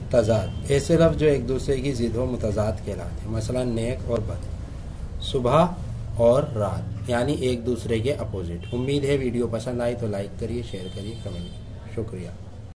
तजाद, ऐसे लफ्ज़ जो एक दूसरे की ज़िद व मुतज़ाद कहलाते हैं। मसलन नेक और बद, सुबह और रात, यानी एक दूसरे के अपोजिट। उम्मीद है वीडियो पसंद आई तो लाइक करिए, शेयर करिए, कमेंट करिए। शुक्रिया।